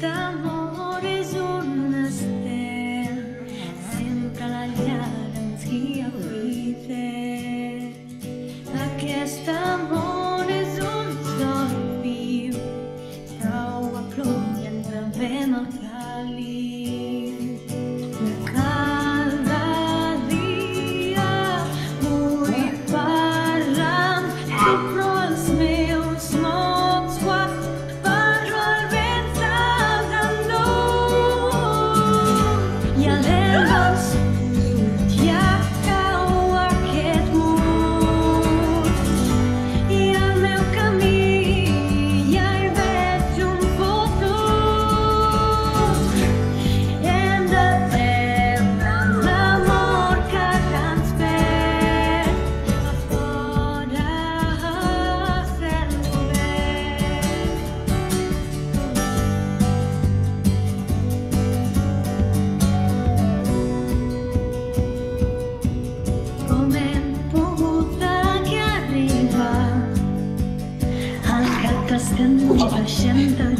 Aquest amor és un estel, sempre a la llar ens guia fidel. Aquest amor és un sol viu, taua plom i ens bevem el càlid. Cada dia vull parlar amb tu, però els meus mots quan parlo al ventre grandó. I a l'herba al sud ja cau aquest mur, i al meu camí ja hi veig un futur. Hem de perdre l'amor que ja ens perd a fora a cel obert. Com hem pogut aquí arribar? El gat pescant i baixem de